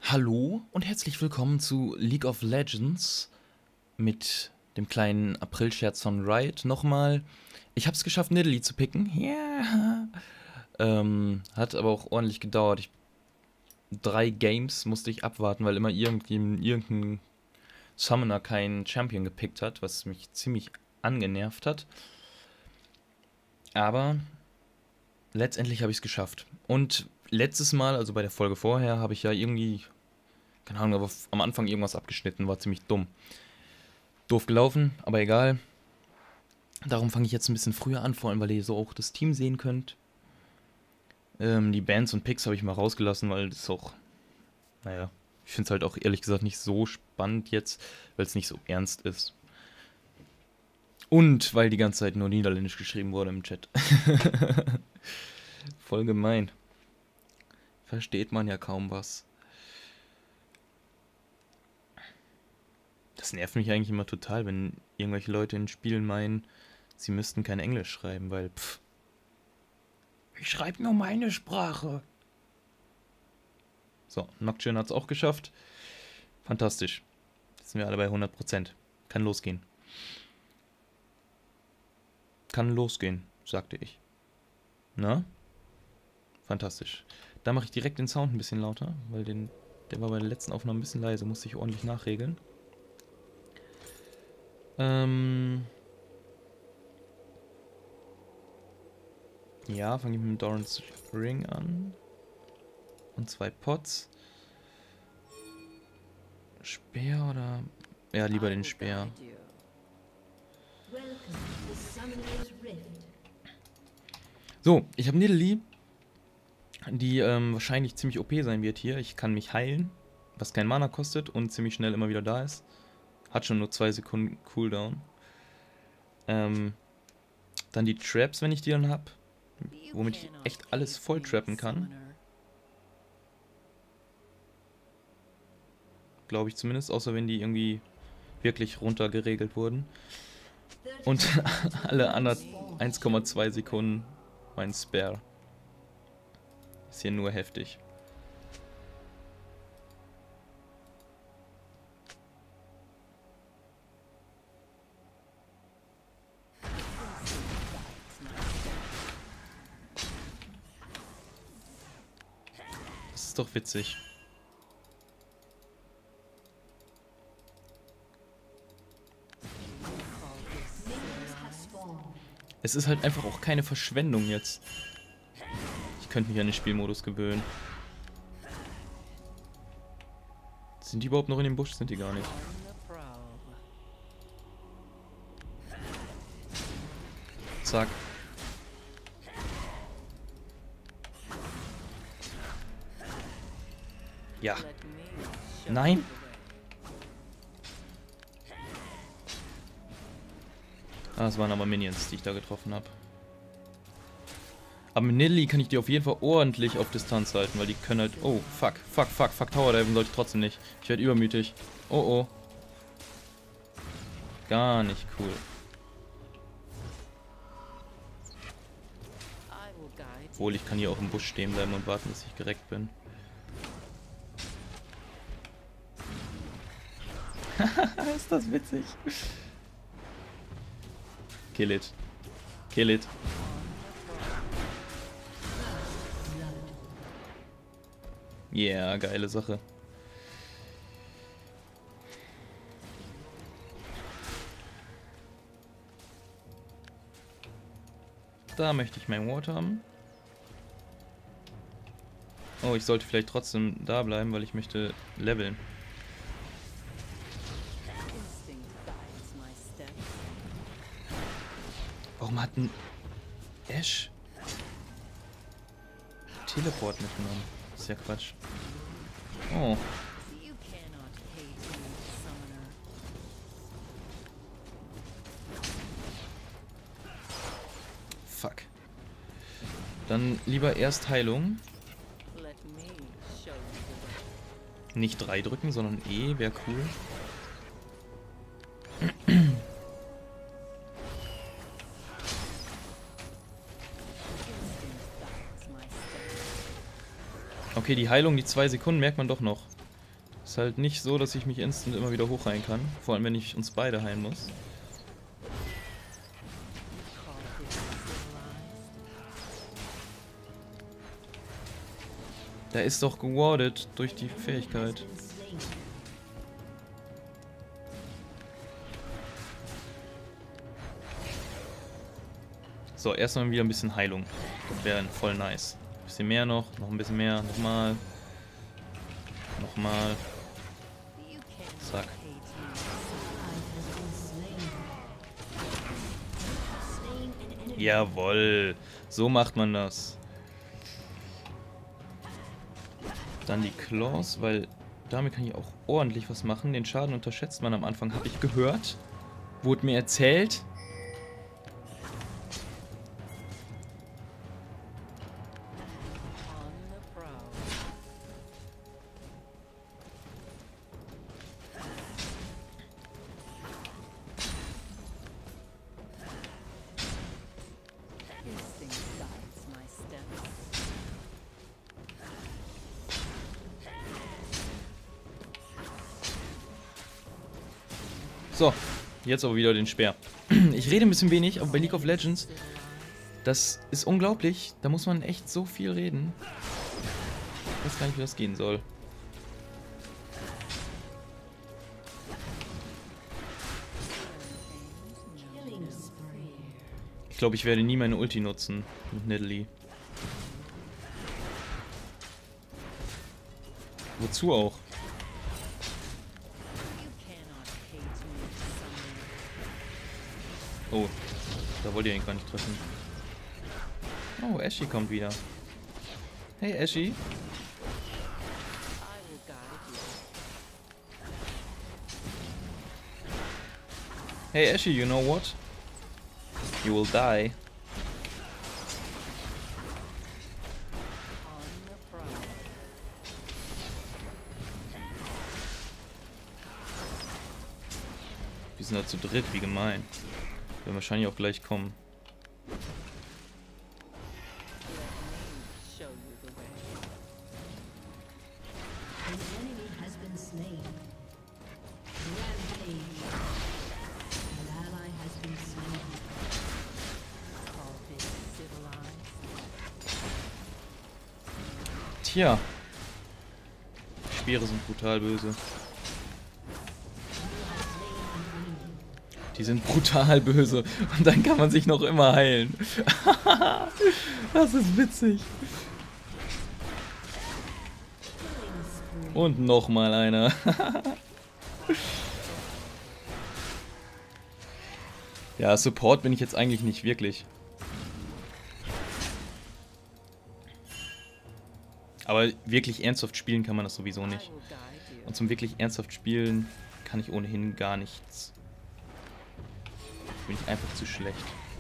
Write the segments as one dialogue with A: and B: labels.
A: Hallo und herzlich willkommen zu League of Legends mit dem kleinen April-Scherz von Riot nochmal. Ich habe es geschafft, Nidalee zu picken. Ja. Hat aber auch ordentlich gedauert. 3 Games musste ich abwarten, weil immer irgendein Summoner keinen Champion gepickt hat, was mich ziemlich angenervt hat. Aber letztendlich habe ich es geschafft. Und letztes Mal, also bei der Folge vorher, habe ich ja irgendwie, keine Ahnung, aber am Anfang irgendwas abgeschnitten, war ziemlich dumm. Doof gelaufen, aber egal. Darum fange ich jetzt ein bisschen früher an, vor allem, weil ihr so auch das Team sehen könnt. Die Bands und Picks habe ich mal rausgelassen, weil das auch, naja, ich finde es halt auch ehrlich gesagt nicht so spannend jetzt, weil es nicht so ernst ist. Und weil die ganze Zeit nur Niederländisch geschrieben wurde im Chat. Voll gemein. Versteht man ja kaum was. Das nervt mich eigentlich immer total, wenn irgendwelche Leute in Spielen meinen, sie müssten kein Englisch schreiben, weil, ich schreibe nur meine Sprache. So, Nocturne hat es auch geschafft. Fantastisch. Jetzt sind wir alle bei 100%. Kann losgehen. Kann losgehen, sagte ich. Na? Fantastisch. Da mache ich direkt den Sound ein bisschen lauter, weil der war bei der letzten Aufnahme ein bisschen leise, musste ich ordentlich nachregeln. Ja, fange ich mit dem Doran's Ring an. Und 2 Pots. Speer oder... Ja, lieber den Speer. So, ich habe Nidalee, die wahrscheinlich ziemlich OP sein wird hier. Ich kann mich heilen, was kein Mana kostet und ziemlich schnell immer wieder da ist. Hat schon nur 2 Sekunden Cooldown. Dann die Traps, wenn ich die dann habe, womit ich echt alles voll trappen kann. Glaube ich zumindest, außer wenn die irgendwie wirklich runter geregelt wurden. Und alle anderen 1,2 Sekunden mein Spare. Ist hier nur heftig. Das ist doch witzig. Es ist halt einfach auch keine Verschwendung jetzt. Ich könnte mich an den Spielmodus gewöhnen. Sind die überhaupt noch in dem Busch? Sind die gar nicht. Zack. Ja. Nein. Ah, das waren aber Minions, die ich da getroffen habe. Aber mit Nidalee kann ich die auf jeden Fall ordentlich auf Distanz halten, weil die können halt... Oh, fuck, Tower Diven sollte ich trotzdem nicht. Ich werde übermütig. Oh, oh. Gar nicht cool. Obwohl, ich kann hier auch im Busch stehen bleiben und warten, bis ich gereckt bin. Ist das witzig. Kill it. Kill it. Yeah, geile Sache. Da möchte ich mein Ward haben. Oh, ich sollte vielleicht trotzdem da bleiben, weil ich möchte leveln. Warum hat ein Ashe Teleport mitgenommen? Das ist ja Quatsch. Oh. Fuck. Dann lieber erst Heilung. Nicht 3 drücken, sondern E, wäre cool. Okay, die Heilung, die 2 Sekunden merkt man doch noch. Ist halt nicht so, dass ich mich instant immer wieder hochheilen kann. Vor allem, wenn ich uns beide heilen muss. Der ist doch gewardet durch die Fähigkeit. So, erstmal wieder ein bisschen Heilung. Das wäre voll nice. Ein bisschen mehr noch ein bisschen mehr, nochmal. Nochmal. Zack. Jawohl. So macht man das. Dann die Claws, weil damit kann ich auch ordentlich was machen. Den Schaden unterschätzt man am Anfang, habe ich gehört. Wurde mir erzählt. So, jetzt aber wieder den Speer. Ich rede ein bisschen wenig, aber bei League of Legends, das ist unglaublich. Da muss man echt so viel reden. Ich weiß gar nicht, wie das gehen soll. Ich glaube, ich werde nie meine Ulti nutzen mit Nidalee. Wozu auch? Oh, da wollte ich ihn gar nicht treffen. Oh, Ashe kommt wieder. Hey, Ashe. Hey, Ashe, you know what? You will die. Wir sind da zu dritt, wie gemein. Werden wahrscheinlich auch gleich kommen. Tja. Die Speere sind brutal böse. Die sind brutal böse. Und dann kann man sich noch immer heilen. Das ist witzig. Und nochmal einer. Ja, Support bin ich jetzt eigentlich nicht wirklich. Aber wirklich ernsthaft spielen kann man das sowieso nicht. Und zum wirklich ernsthaft spielen kann ich ohnehin gar nichts. Bin ich einfach zu schlecht.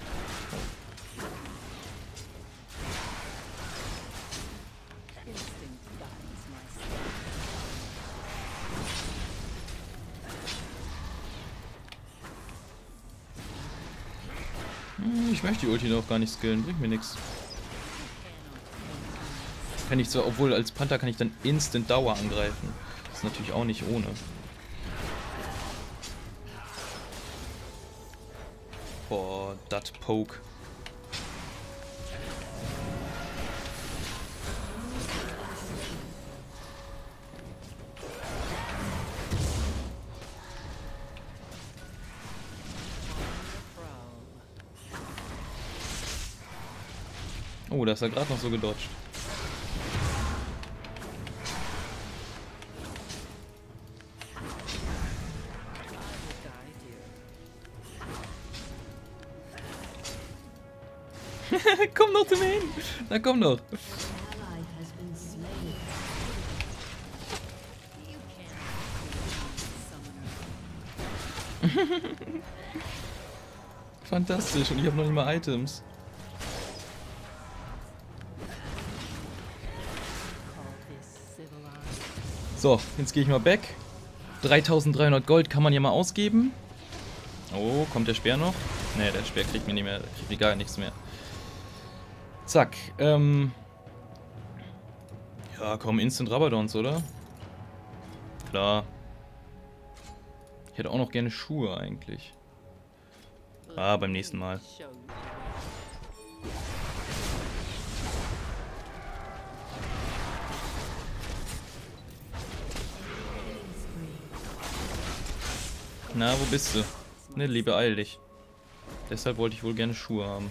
A: Ich möchte die Ulti noch gar nicht skillen, bringt mir nichts. Kann ich zwar, obwohl als Panther kann ich dann instant Dauer angreifen. Das ist natürlich auch nicht ohne. Boah, dat Poke. Oh, da ist er gerade noch so gedodged. Komm doch zu mir hin! Na komm doch! Fantastisch, und ich habe noch nicht mal Items. So, jetzt gehe ich mal back. 3300 Gold kann man ja mal ausgeben. Oh, kommt der Speer noch? Ne, der Speer kriegt mir nicht mehr, kriegt mir gar nichts mehr. Zack, ja komm, Instant Rabadons, oder? Klar. Ich hätte auch noch gerne Schuhe eigentlich. Ah, beim nächsten Mal. Na, wo bist du? Ne, Liebe, eil dich. Deshalb wollte ich wohl gerne Schuhe haben.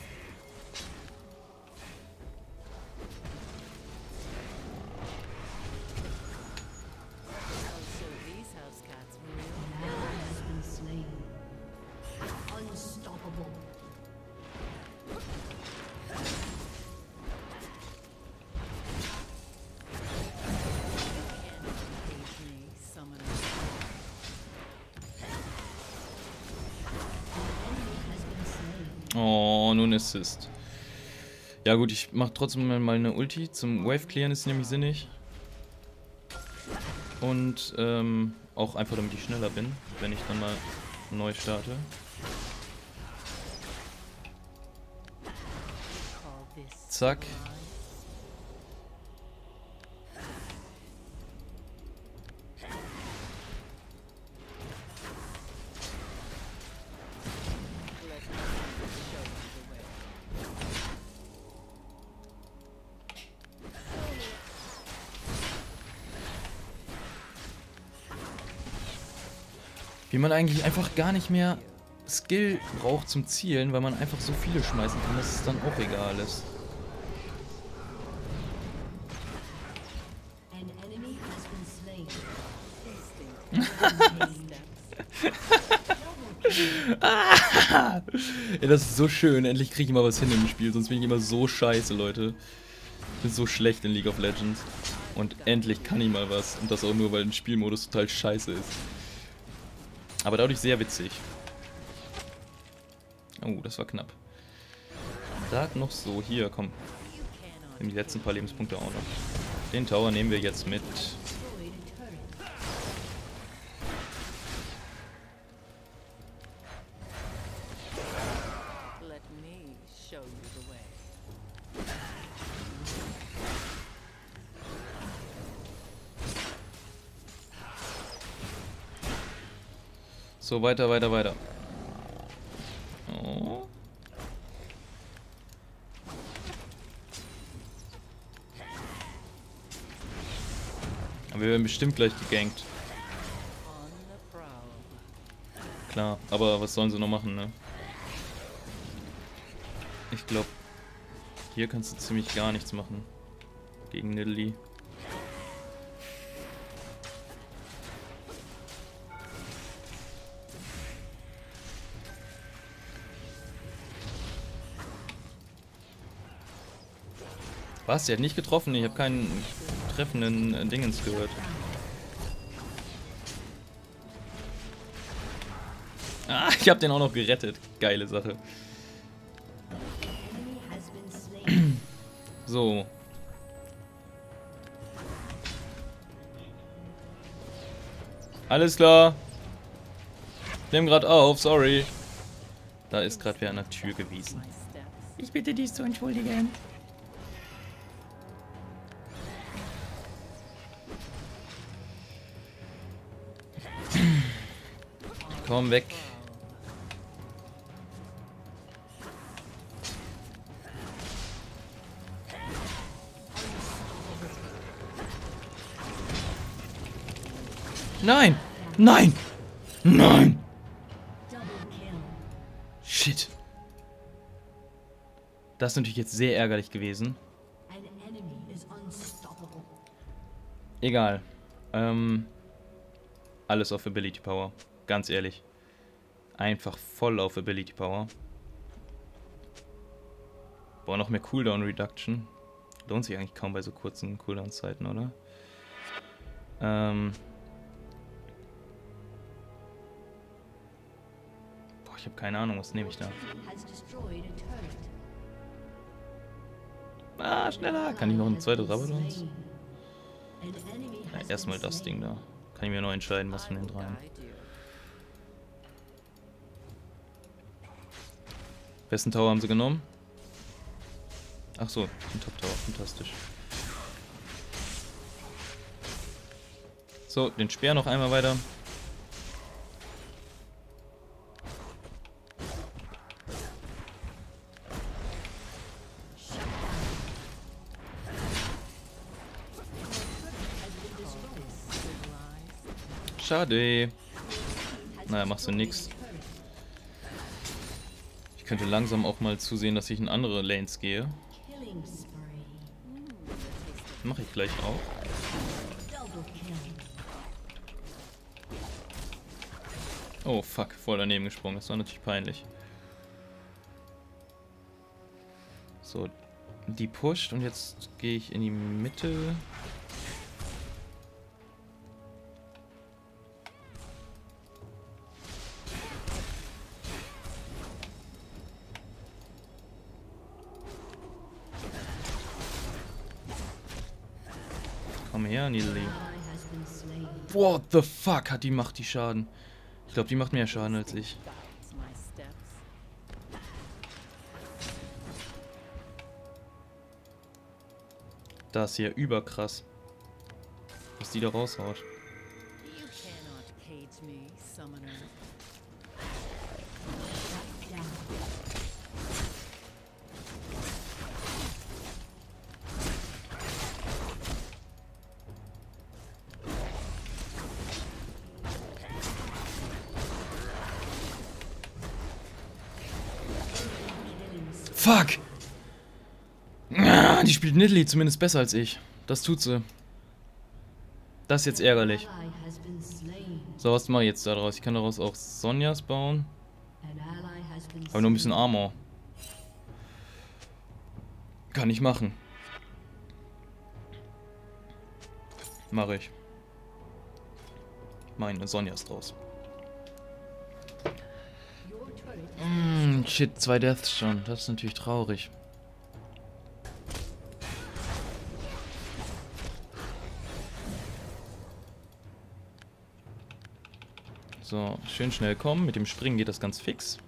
A: Oh, nun Assist. Ja gut, ich mach trotzdem mal eine Ulti. Zum Wave clearen ist nämlich sinnig. Und auch einfach damit ich schneller bin, wenn ich dann mal neu starte. Zack. Wie man eigentlich einfach gar nicht mehr Skill braucht zum Zielen, weil man einfach so viele schmeißen kann, dass es dann auch egal ist. Ey, das ist so schön. Endlich kriege ich mal was hin im Spiel, sonst bin ich immer so scheiße, Leute. Ich bin so schlecht in League of Legends. Und endlich kann ich mal was. Und das auch nur, weil ein Spielmodus total scheiße ist. Aber dadurch sehr witzig. Oh, das war knapp. Sag noch so, hier, komm. Nimm die letzten paar Lebenspunkte auch noch. Den Tower nehmen wir jetzt mit. So, weiter, weiter, weiter. Oh. Aber wir werden bestimmt gleich gegankt. Klar, aber was sollen sie noch machen, ne? Ich glaube, hier kannst du ziemlich gar nichts machen. Gegen Nidalee. Was? Der hat nicht getroffen? Ich habe keinen treffenden Dingens gehört. Ah, ich habe den auch noch gerettet. Geile Sache. So. Alles klar. Ich nehme gerade auf, sorry. Da ist gerade wer an der Tür gewesen. Ich bitte dies zu entschuldigen. Komm weg. Nein! Nein! Nein! Shit. Das ist natürlich jetzt sehr ärgerlich gewesen. Egal. Alles auf Ability Power. Ganz ehrlich. Einfach voll auf Ability Power. Boah, noch mehr Cooldown Reduction. Lohnt sich eigentlich kaum bei so kurzen Cooldown-Zeiten, oder? Boah, ich habe keine Ahnung, was nehme ich da? Ah, schneller! Kann ich noch ein zweites Rabadons? Ja, erstmal das Ding da. Kann ich mir noch entscheiden, was von den dreien. Besten Tower haben sie genommen. Ach so, den Top Tower, fantastisch. So, den Speer noch einmal weiter. Schade. Naja, machst du nix. Ich könnte langsam auch mal zusehen, dass ich in andere Lanes gehe. Mache ich gleich auch. Oh fuck, voll daneben gesprungen. Das war natürlich peinlich. So, die pusht und jetzt gehe ich in die Mitte. Komm her, Nidalee. What the fuck, macht die Schaden. Ich glaube, die macht mehr Schaden als ich. Das ist hier überkrass, was die da raushaut. Fuck! Die spielt Nidalee zumindest besser als ich. Das tut sie. Das ist jetzt ärgerlich. So, was mache ich jetzt daraus? Ich kann daraus auch Sonjas bauen. Aber nur ein bisschen Armor. Kann ich machen. Mache ich. Meine Sonjas draus. Shit, 2 Deaths schon. Das ist natürlich traurig. So, schön schnell kommen. Mit dem Springen geht das ganz fix.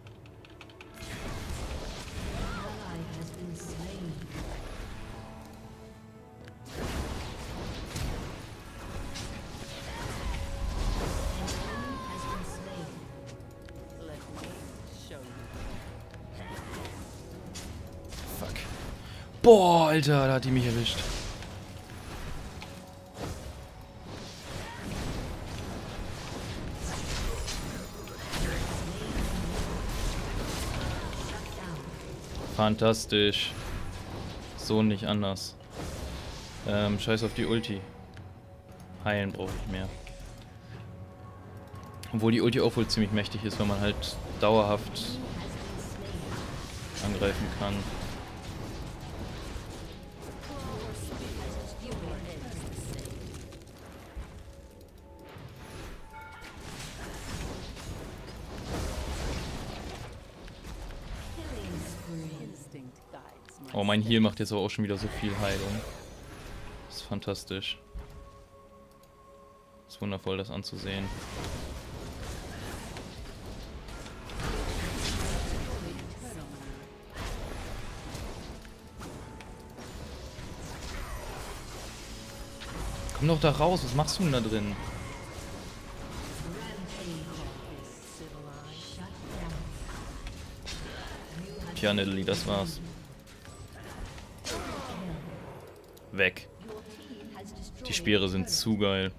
A: Fuck. Boah, Alter, da hat die mich erwischt. Fantastisch. So nicht anders. Scheiß auf die Ulti. Heilen brauche ich mehr. Obwohl die Ulti auch wohl ziemlich mächtig ist, wenn man halt dauerhaft angreifen kann. Oh, mein Heal macht jetzt aber auch schon wieder so viel Heilung. Das ist fantastisch. Das ist wundervoll, das anzusehen. Komm doch da raus, was machst du denn da drin? Tja, Nidalee, das war's. Weg. Die Speere sind zu geil.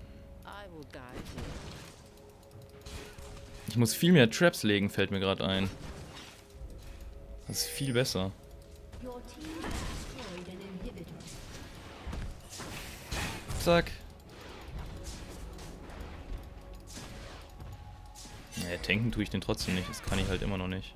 A: Ich muss viel mehr Traps legen, fällt mir gerade ein. Das ist viel besser. Zack. Naja, tanken tue ich den trotzdem nicht. Das kann ich halt immer noch nicht.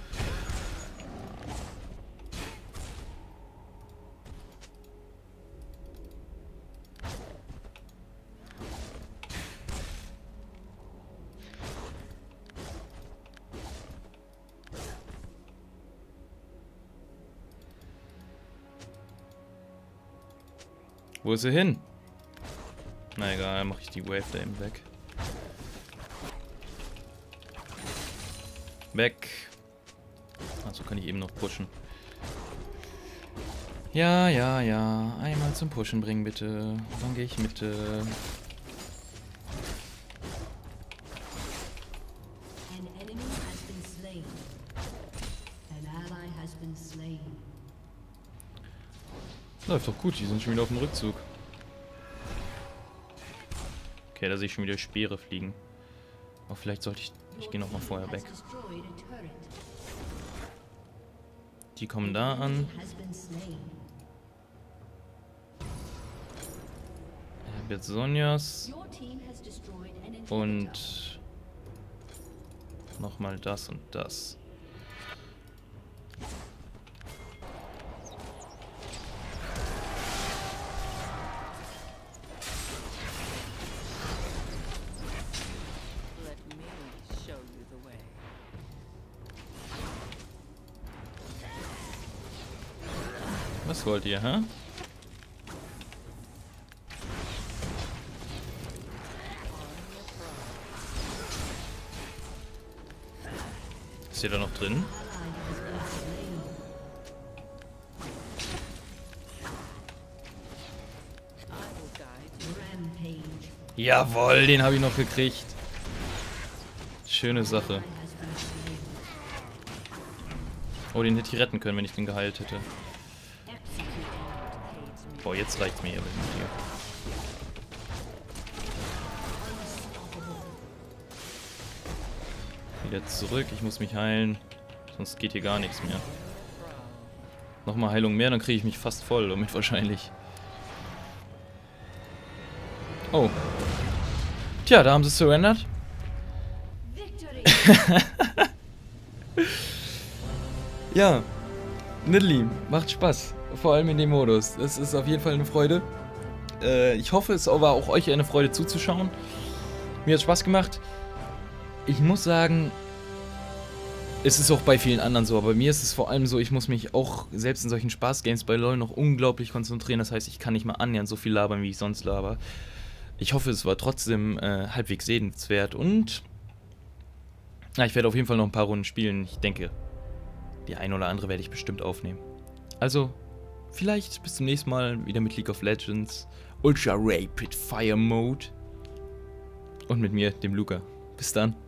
A: Wo ist sie hin? Na egal, dann mache ich die Wave da eben weg. Weg. Achso, kann ich eben noch pushen. Ja, ja, ja. Einmal zum Pushen bringen, bitte. Dann gehe ich Mitte. Läuft doch gut, die sind schon wieder auf dem Rückzug. Okay, da sehe ich schon wieder Speere fliegen. Aber vielleicht sollte ich... Ich gehe nochmal vorher weg. Die kommen da an. Ich habe jetzt Sonjas. Und... nochmal das und das. Was wollt ihr, hä? Ist ihr da noch drin? Jawohl, den habe ich noch gekriegt. Schöne Sache. Oh, den hätte ich retten können, wenn ich den geheilt hätte. Boah, jetzt reicht's mir aber mit dir. Wieder zurück, ich muss mich heilen. Sonst geht hier gar nichts mehr. Nochmal Heilung mehr, dann kriege ich mich fast voll damit wahrscheinlich. Oh. Tja, da haben sie es surrendert. Ja. Nidalee, macht Spaß. Vor allem in dem Modus. Das ist auf jeden Fall eine Freude. Ich hoffe, es war auch euch eine Freude zuzuschauen. Mir hat Spaß gemacht. Ich muss sagen, es ist auch bei vielen anderen so, aber bei mir ist es vor allem so, ich muss mich auch selbst in solchen Spaßgames bei LoL noch unglaublich konzentrieren. Das heißt, ich kann nicht mal annähernd so viel labern, wie ich sonst laber. Ich hoffe, es war trotzdem halbwegs sehenswert und ich werde auf jeden Fall noch ein paar Runden spielen. Ich denke, die eine oder andere werde ich bestimmt aufnehmen. Also, vielleicht bis zum nächsten Mal wieder mit League of Legends, Ultra Rapid Fire Mode und mit mir, dem Luca. Bis dann.